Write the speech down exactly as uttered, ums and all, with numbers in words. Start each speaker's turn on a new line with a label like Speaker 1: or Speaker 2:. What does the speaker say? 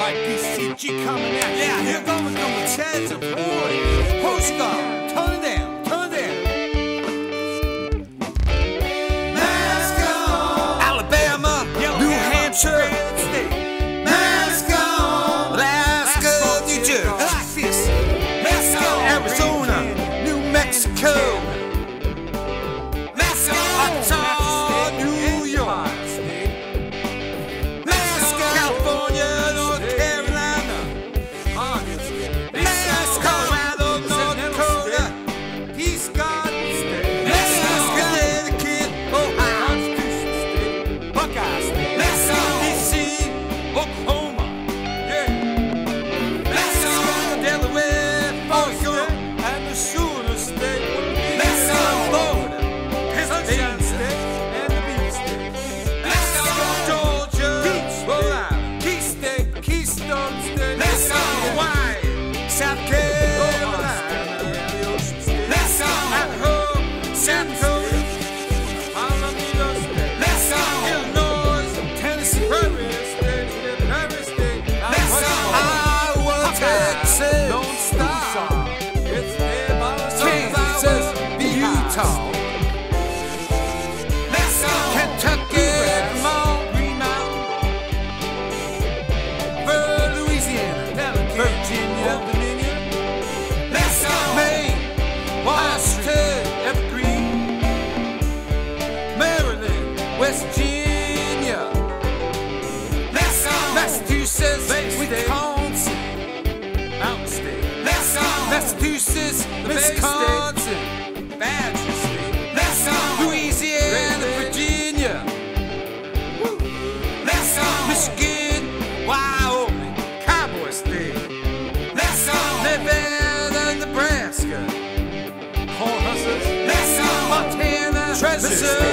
Speaker 1: Alright, Dee C G coming at you. Yeah, here going from the chance of boy. Who's gone? Turn it down, turn it down. Mask on. Alabama, Yellow New Hampshire, Mask on. Alaska, New Jersey, like this. Mask on. Arizona, New Mexico. Mask on. Utah, New York. Mask on. California, North Carolina. Mask on. Colorado, North Dakota. East Garden. Mask on. Connecticut, Ohio. Buckeyes. Mask on. D C, Oklahoma. Yeah. Mask on. Delaware, Oregon, and the Sooner State. Mask on. Florida, Pennsylvania State, and the Beach State. Mask on. Georgia, Rhode Island, Key State, Keystone State. Mask on. Hawaii, South Carolina, Mask on. Idaho, South Dakota, Alameda State. Mask on. Illinois, Tennessee, Prairie State, Prairie State. Mask on. Iowa, Texas, Lone Star, it's there by the Kansas, Utah. Mask on. Kentucky, Vermont, Green Mountain, Ver- Louisiana, Virginia, Dominion. Mask on. Maine, Washington, Evergreen, Maryland, West Virginia. Mask on. Massachusetts, Wisconsin, Mountain State. Mask on. Massachusetts, Wisconsin, Badger State. Mask on. Louisiana, Virginia. Mask on. Michigan, Wyoming, Cowboy State. Mask on. Nevada, Nebraska, Corn Hustlers. Mask on. Montana, Missouri.